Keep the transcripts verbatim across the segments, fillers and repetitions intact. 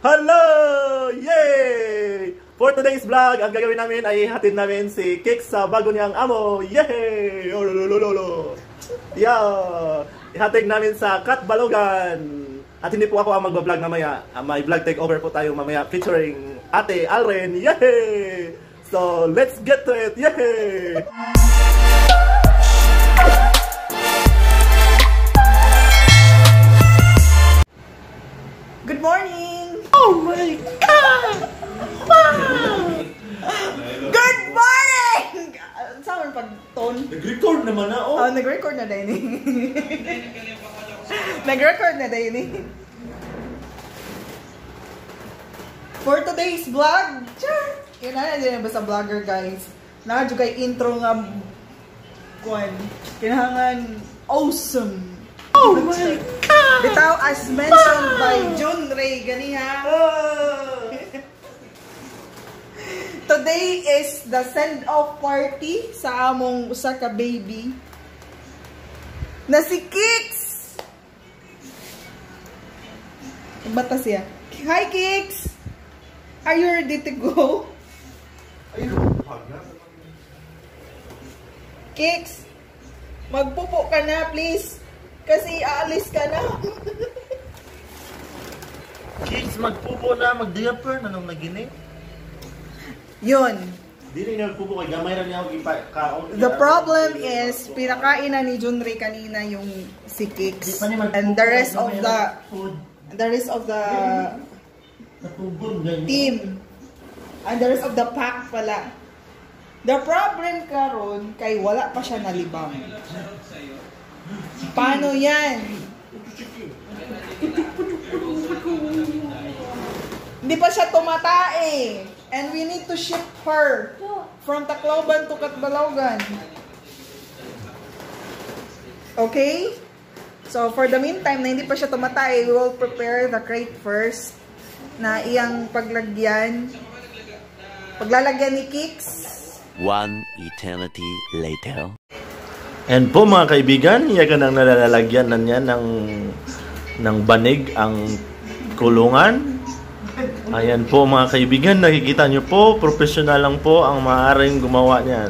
Hello! Yay! For today's vlog, ang gagawin namin ay hatid namin si Kix sa bago niyang amo. Yay! Ololololo! Yeah! Ihatid namin sa Katbalogan. At hindi po ako ang magbablog mamaya. May vlog takeover po tayo mamaya featuring Ate Alren. Yay! So, let's get to it. Yay! Good morning! Oh my God! Wow! Good morning! Saan mo pag-tone? Nag-record naman na, oh! Oh, nag-record na din eh. Nag-record na din eh. For today's vlog, char! Yun na, hindi na basta vlogger guys. Nakadyo kay intro nga kuwan. Kinahangan awesome. Oh my God! Bitaw as mentioned by June Ray ganiha. Oh. Today is the send-off party sa among usa ka baby na si Kix. Bata siya. Hi Kix. Are you ready to go? Kix, magpupo ka na please. Kasi aalis ka na. Kix, magpupo na, mag-diaper na nung nagini. Yun. Di rin nagpupo kay gamay na niya ako kaon. The problem is, pinakain na ni June Ray kanina yung si Kix. And the rest of the the rest of the team. And the rest of the pack pala. The problem karon kay wala pa siya nalibang. Paano yan? Hindi pa siya tumatae. And we need to ship her from Tacloban to Katbalogan. Okay? So, for the meantime, na hindi pa siya tumatae, we will prepare the crate first na iyang paglagyan. Paglalagyan ni Kix. One eternity later. And po mga kaibigan, iyagan ang nalalagyan na niya ng, ng banig ang kulungan. Ayan po mga kaibigan, nakikita nyo po, professional lang po ang maaaring gumawa niyan.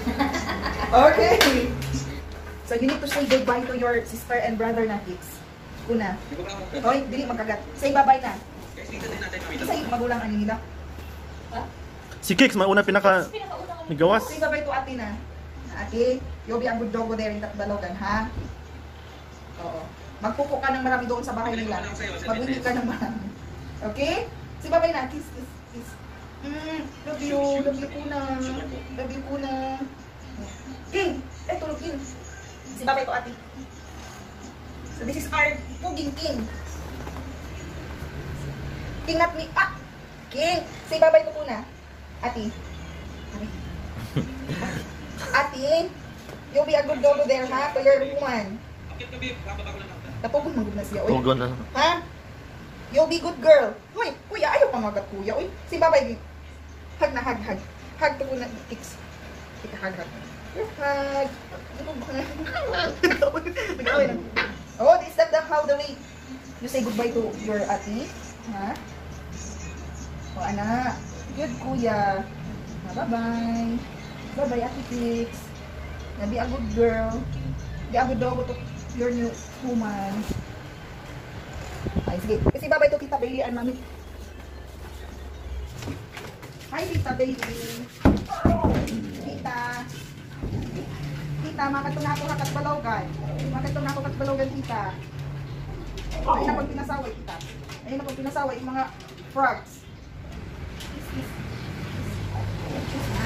Okay. So you need to say goodbye to your sister and brother na Kix. Una. Hoy, dili magkagat. Say bye-bye na. Say magulang ani nila. Si Kix, mauna pinaka nigawas. Say bye-bye to ate na. Ate, you'll be a good dog there in Katbalogan, ha? Oo. Magpupo ka ng marami doon sa bahay nila. Mag-uwi ka ng marami. Okay? Si babay na. Kiss, kiss, kiss. Mm, love you. Love you kuna. Love you kuna. King! Eh, tulog King. Si babay ko ate. So this is our puging King. King not me. Ah! King! Si babay ko kuna. Ate. Ate. Ate, you'll be a good dog there, ha? To your woman. Napugon magod na siya, uy. Pugon na. Ha? You'll be good girl. Uy, kuya, ayaw pa magat kuya, uy. Si babay, hug na, hug, hug. Hug to na, Kix. Kita, hug, hug. Hug. Nag-away na. Oh, is that the, how the way you say goodbye to your ate? Ha? O, anak. Good, kuya. Bye-bye. Bye-bye, Ate Kix. Be a good girl. Be a good dog to your new woman. Ay, sige. Kasi bye-bye to Tita Bailey and Mami. Hi, Tita Bailey. Tita. Tita, makatuna ako Katbalogan. Makatuna ako Katbalogan, Tita. Ayun na pag pinasaway, Tita. Ayun na pag pinasaway, yung mga frogs. Kiss, kiss. Kiss, kiss na.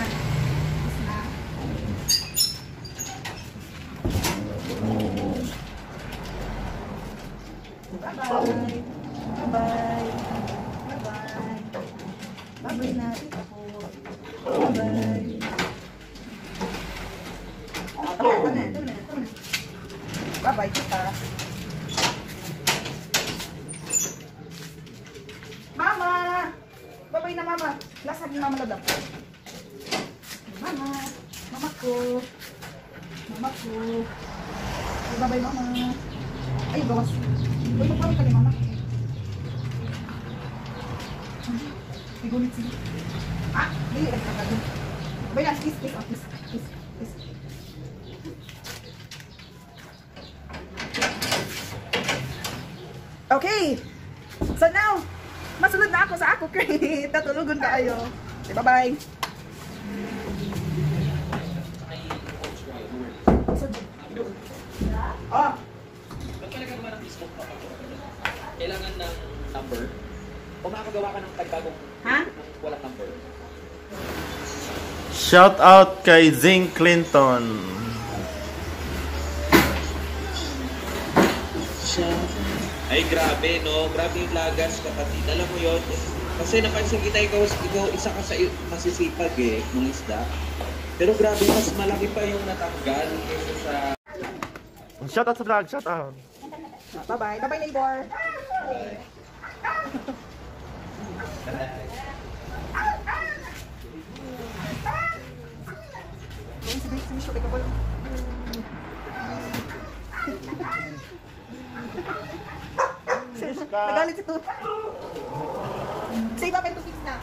Bye-bye. Bye-bye. Bye-bye. Bye-bye na. Bye-bye. Ito na, ito na, ito na. Bye-bye kita. Mama! Bye-bye na, Mama. Lasag ni Mama Ladap. Mama. Mama ko. Mama ko. Bye-bye, Mama. Ay, gawas. Uy, magpapit ka ni Mama. Pigunit sila. Ah, hindi. Sabay na, kiss, kiss, oh, kiss, kiss, kiss. Okay. So now, masunod na ako sa ako, Kate. Tatulugon ka ayo. Okay, bye-bye. Ah. Kailangan ng number. O makakagawa ka ng tagbagong Ha? walang number. Shout out kay Zing Clinton. Ay, grabe, no? Grabe yung lagas, kapatid. Alam mo yun? Kasi napansin kita, ikaw, ikaw isa ka sa masisipag eh, ng isda. Pero grabe, mas malaki pa yung natanggal kaysa sa... Shout out sa vlog, shout out. Bye-bye. Bye-bye, neighbor. Nagalit si Tut. Save up and to fix na.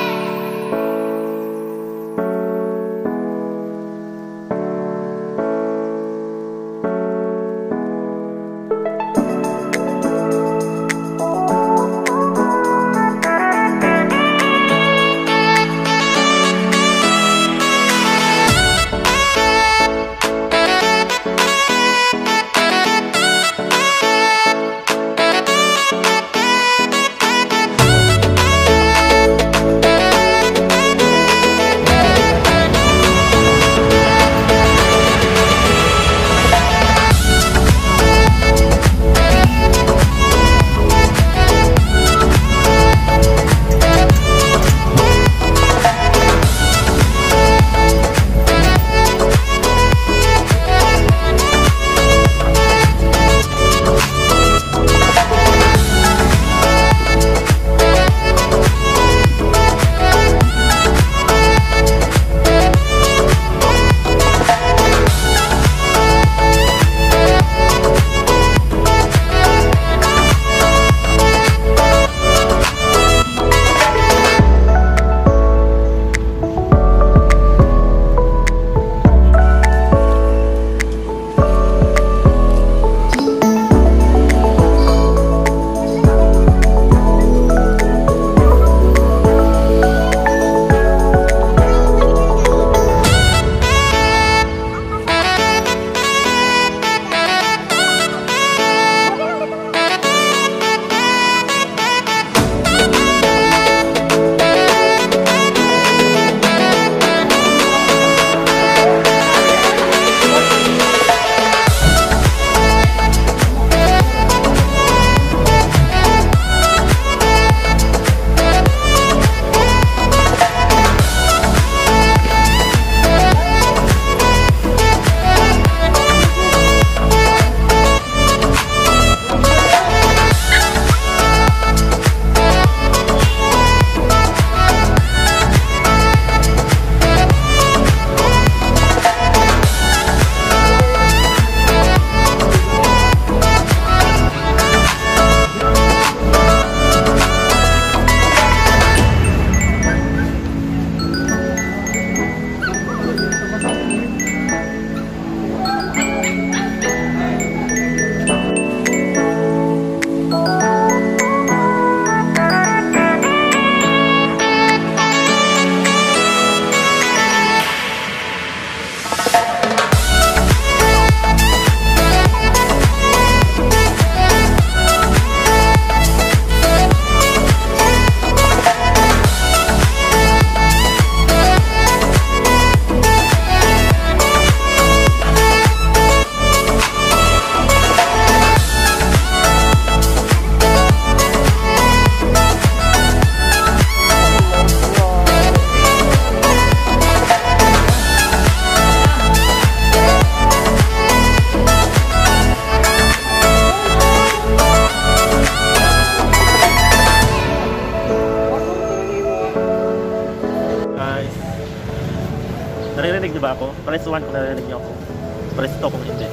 Naririnig niyo ba ako? Press one kung naririnig niyo ako. Press two kung hindi.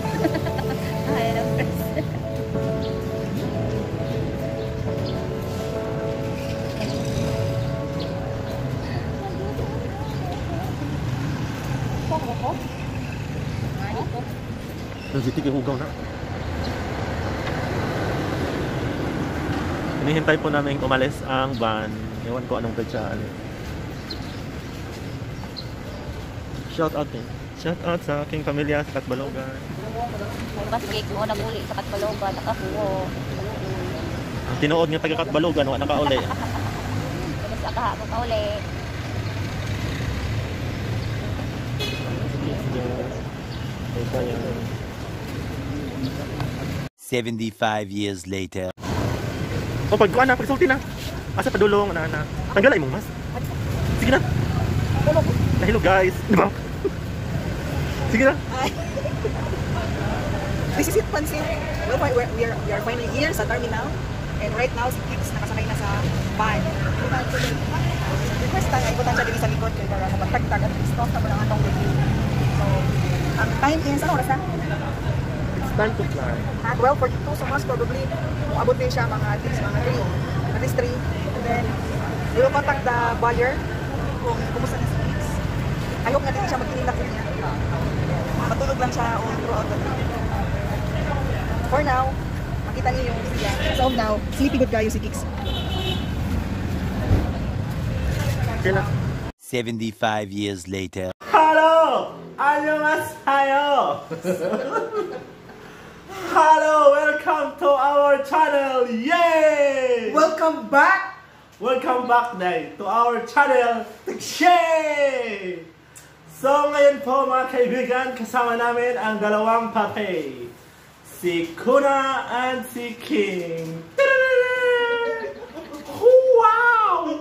Ayan, press. Oh? Ano po? Nagitig yung ugaw na. Hinihintay po namin umalis ang van. Ewan ko anong gadya. Shout out eh. Shout out sa aking pamilya sa Katbalogan. Mas cake mo naguli sa Katbalogan, nakakuho. Ang tinuod nga taga Katbalogan, wala nakauli. Tapos akahapon ka uli. seventy-five years later. O pagkuhan na, pagsulti na. Asa padulong, ana na. Tanggalay mong mas. Sige na. Hello guys. Di ba? Sige na. This is it, Pansin. Well, we are, we are, we are finally here sa terminal. And right now, si Kix nakasakay na sa van. Request tayo, ikutan siya dito sa likod. Kaya para mapagtagtag at stop na mo lang atong review. So, ang time is, ano oras na? It's time to fly. At well, for two, so most probably, abot din siya mga at least mga three. At least three. And then, we will contact the buyer kung kumusta na si Kix. I hope natin siya magkinindak niya. Matulog lang siya all throughout the trip. For now, makita niyo yung siya. So now, sleepy good kayo si Kix. Okay na. seventy-five years later. Hello! 안녕하세요! Hello! Welcome to our channel! Yay! Welcome back! Welcome back day to our channel! Yay! So ngayon po mga kaibigan, kasama namin ang dalawang pape. Si Kuna and si King. Wow!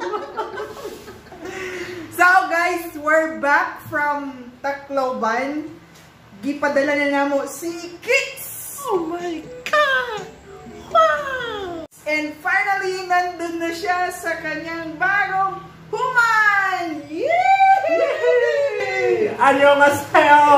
So guys, we're back from Tacloban. Gipadala na namo si Kix! Oh my God! Wow! And finally, nandun na siya sa kanyang bagong human! Yay! Annyeonghaseyo!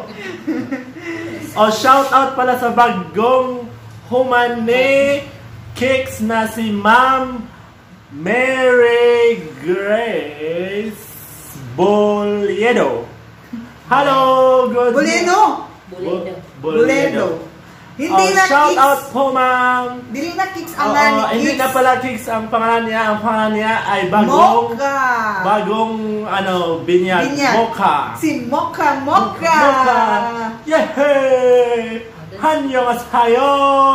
O shout out pala sa bagong human ni Kix na si Ma'am Mary Grace Boledo. Hello, good Boleno! Boledo. Boledo. Hindi Oh, na shout Kix. out po, ma'am. Dili na Kix ang Oo, nga ni hindi Kix. na pala Kix ang pangalan niya. Ang pangalan niya ay bagong Mocha. bagong ano, binyag. Binyag. Mocha. Si Mocha Mocha. Mocha. Yehey! Annyeonghaseyo!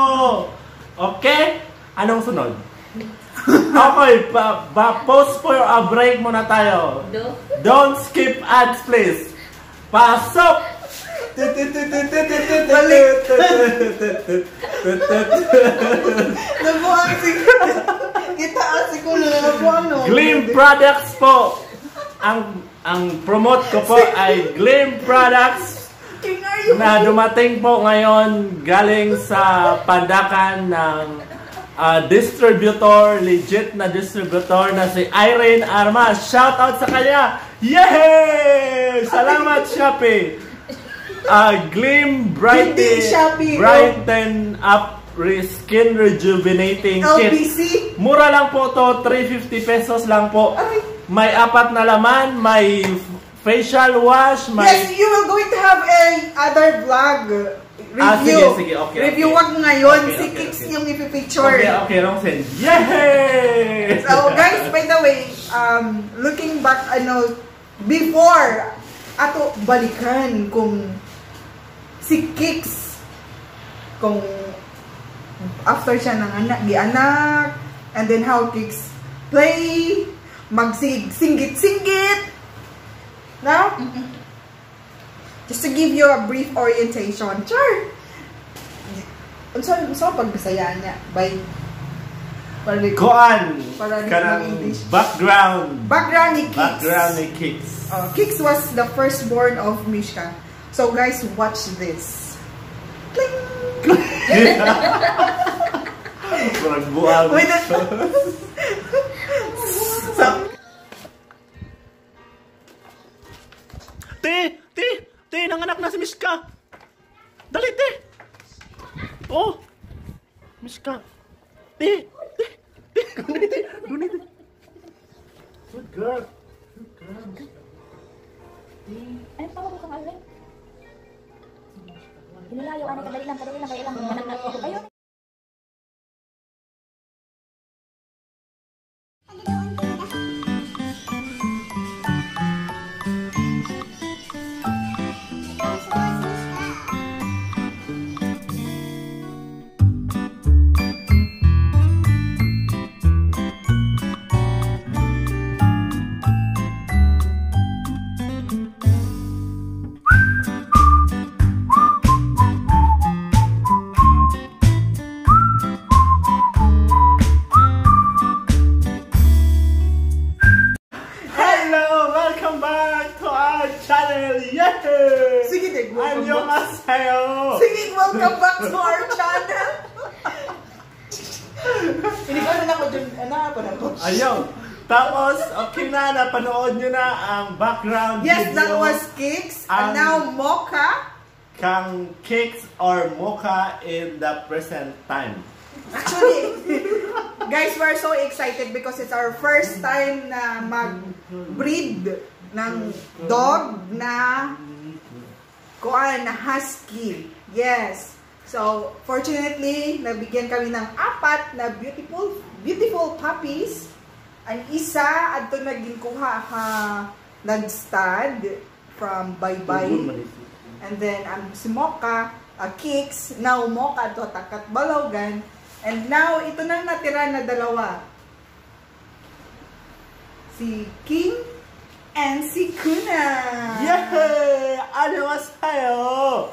Okay? Anong sunod? Okay, pa, pa, pause for a break muna tayo. Do? Don't skip ads, please. Pasok! Balik. Nabuang si... Kita si Kulo na nabuang, no? Gleam Products po. Ang ang promote ko po ay Gleam Products King, are you? na dumating po ngayon galing sa Pandakan ng uh, distributor, legit na distributor na si Irene Arma. Shout out sa kanya. Yehey! Salamat, Shopee. Uh, Gleam Brighten, Hindi Shopee, Brighten Up re Skin Rejuvenating L Kit. B C? Mura lang po to, three hundred fifty pesos lang po. Ay. May apat na laman, may facial wash, may... Yes, you will going to have a other vlog. Review. Ah, sige, sige, okay, Review okay. wag ngayon. Okay, si okay, Kix okay. yung ipipicture. Okay, okay, Rongsen. Yay! So guys, by the way, um, looking back, ano, before, ato balikan kung si Kix, kung after siya ng anak, gi-anak, and then how Kix play, magsing-singgit-singgit, no? Just to give you a brief orientation. Sure! Unsa unsa pagbisaya niya by para di Koan! Para di Kanang mag-English. background. background ni Kix. Background ni Kix. Uh, Kix was the firstborn of Mishka. So guys, watch this. Cling! Parang buwag. Wait, that- so, Te! Te! Te! Nanganak na si Mishka! Dali, te! Oh! Mishka! Te! Te! Te! Gunit, te! Gunit, te! Good girl! Good girl! Ay, pa ko Haseyo! Singing welcome back to our channel. Hindi ko na ako dyan. Ano pa na to? Ayaw! Tapos, okay na, napanood nyo na ang background Yes, video. that was Kicks. Ang- And now Mocha. Kang Kicks or Mocha in the present time. Actually, guys, we're so excited because it's our first time na mag-breed ng dog na kuan na husky. Yes. So, fortunately, nabigyan kami ng apat na beautiful beautiful puppies. Ang isa adto naging kuha ha nag-stud from Bye-Bye. And then ang si Mocha, uh, Kicks, now Mocha to takat balogan. And now ito na natira na dalawa. Si King and si Kuna. Yay! Annyeonghaseyo!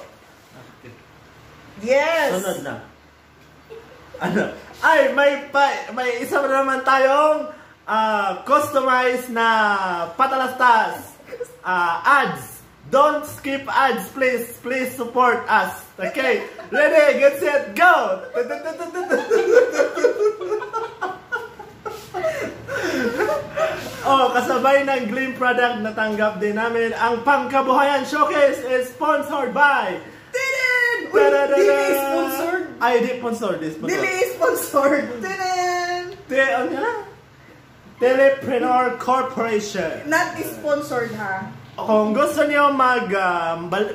Yes. Sunod na. Ano? Ay, may pa, may isa na naman tayong uh, customized na patalastas. Uh, ads. Don't skip ads, please. Please support us. Okay? Ready, get set, go! Oh, kasabay ng Gleam product na tanggap din namin. Ang Pangkabuhayan Showcase is sponsored by Tinin! Uy, Dili sponsored. Ay, di sponsored. Di sponsored. Dili sponsored. Tinin! Te, ano nga? Telepreneur Corporation. Not sponsored ha. Kung gusto niyo mag uh,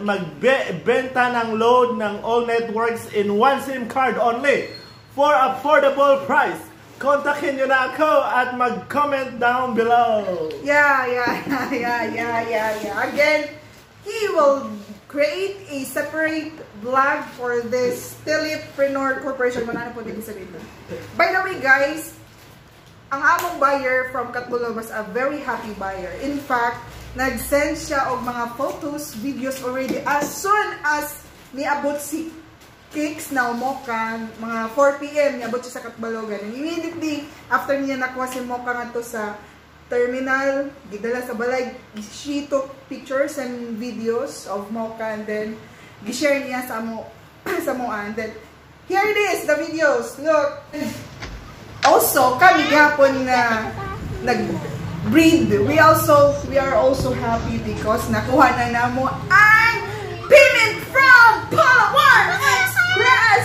magbenta ng load ng all networks in one SIM card only for affordable price, kontakin niyo na ako at mag-comment down below. Yeah, yeah, yeah, yeah, yeah, yeah, yeah. Again, he will create a separate vlog for this Telepreneur Corporation. Manano po din sa dito. By the way, guys, ang among buyer from Katbulog was a very happy buyer. In fact, nag-send siya og mga photos, videos already as soon as niabot si Kicks na Mocha, mga four p m niabot siya sa Katbalogan. And immediately, after niya nakuha si Mocha nga to sa terminal, gidala sa balay, she took pictures and videos of Mocha and then gishare niya sa mo sa mo and then here it is, the videos. Look. Also, kami gapon na nag-breed. We also we are also happy because nakuha na namo ang payment from Palawan Express.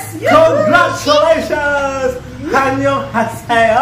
Congratulations! Annyeonghaseyo!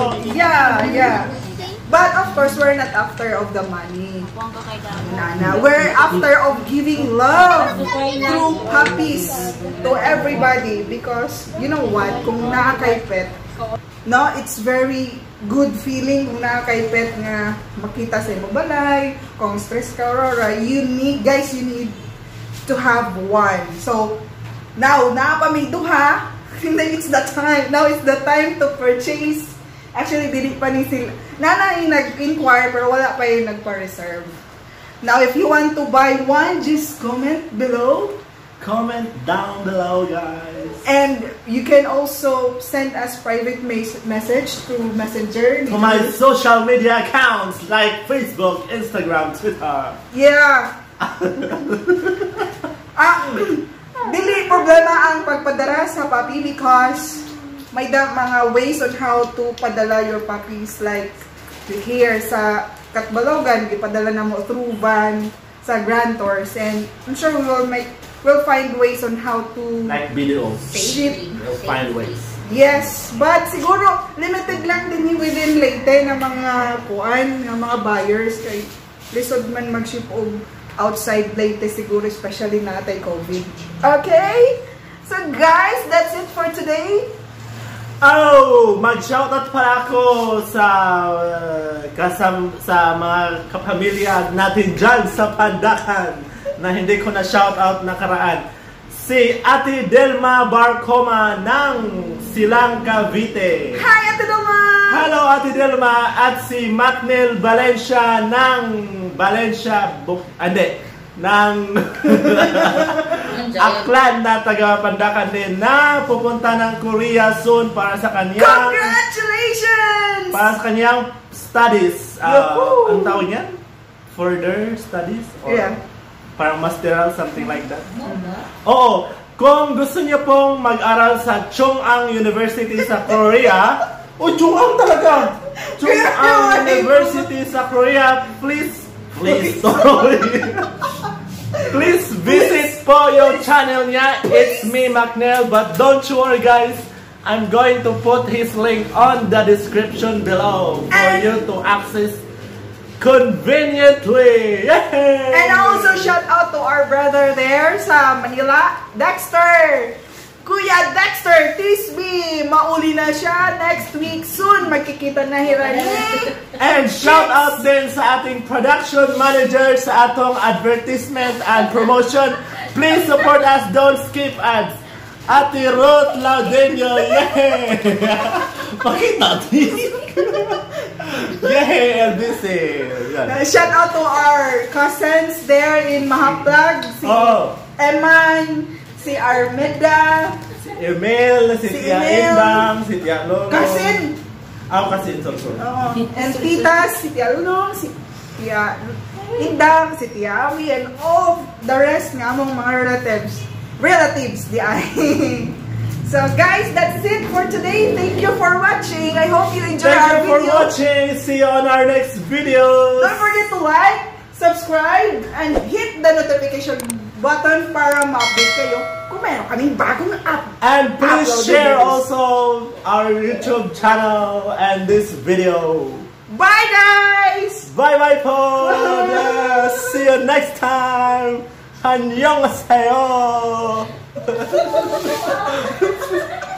Yeah, yeah. But of course, we're not after of the money. Nana, we're after of giving love through puppies to everybody because you know what? Kung nakakay pet, no, it's very good feeling kung nakakay pet nga makita sa imo balay, kung stress ka Aurora, you need, guys, you need to have one. So, now, nakapamig duha, it's the time, now it's the time to purchase. Actually, dili pa ni sila. Nanay nag-inquire pero wala pa yung nagpa-reserve. Now, if you want to buy one, just comment below. Comment down below, guys. And you can also send us private mes message through Messenger. To my social media accounts like Facebook, Instagram, Twitter. Yeah. ah, dili problema ang pagpadala sa puppy because may da mga ways on how to padala your puppies like here sa Katbalogan, ipadala na mo through van sa Grand Tours and I'm sure we will make we'll find ways on how to Like videos. ship. We'll find ways. Yes, but siguro limited lang din within Leyte na mga kuan, ng mga buyers kay lisod man mag-ship og outside Leyte siguro especially natay COVID. Okay? So guys, that's it for today. Oh, mag-shoutout pala ako sa uh, kasam sa mga kapamilya natin dyan sa Pandakan na hindi ko na shoutout nakaraan. Si Ate Delma Barcoma ng Silang Cavite. Hi, Ate Delma! Hello, Ate Delma! At si Matnil Valencia ng Valencia, hindi, ng Aklan na taga Pandakan din na pupunta ng Korea soon para sa kanyang Congratulations! para sa kanyang studies. Uh, ang tawag niyan? Further studies? Or Yeah. Parang masteral, something like that. Oo, kung gusto niyo pong mag-aral sa Chung'ang University sa Korea, oh, Chung'ang talaga! Chung'ang University sa Korea, please, please, sorry. Please visit po yung channel niya. It's me, MacNeil, but don't you worry guys. I'm going to put his link on the description below for you to access conveniently. Yay! And also shout out to our brother there sa Manila, Dexter. Kuya Dexter, tease me, mauli na siya next week soon. Magkikita na hirani. And shout out din sa ating production manager sa atong advertisement and promotion. Please support us, don't skip ads. Ate Ruth Laudenio, yay! Pakita din. Yay, L B C. Uh, shout out to our cousins there in Mahaplag, si Oh. Eman, si Armida, Si Emil, si, Si Tia Emil. Indang, si Tia Lolo. cousin, Ah, cousin, sorry, sorry. oo, and titas, si Tia Lulong, si Tia Indang, si Tia Awi, and all the rest ng among mga relatives. Relatives, di ay. So guys, that's it for today. Thank you for watching. I hope you enjoy Thank our you for video. watching. See you on our next video. Don't forget to like, subscribe, and hit the notification button para ma-update kayo kung meron kaming bagong app. And please uploaded share videos. also our YouTube channel and this video. Bye guys! Bye bye po. Yeah, see you next time. 안녕하세요.